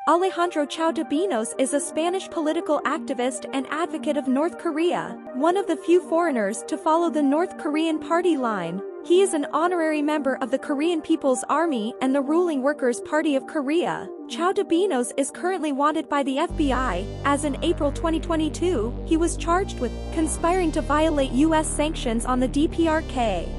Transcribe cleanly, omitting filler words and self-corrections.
Alejandro Cao de Benós is a Spanish political activist and advocate of North Korea, one of the few foreigners to follow the North Korean party line. He is an honorary member of the Korean People's Army and the ruling Workers' Party of Korea. Cao de Benós is currently wanted by the FBI, as in April 2022, he was charged with conspiring to violate U.S. sanctions on the DPRK.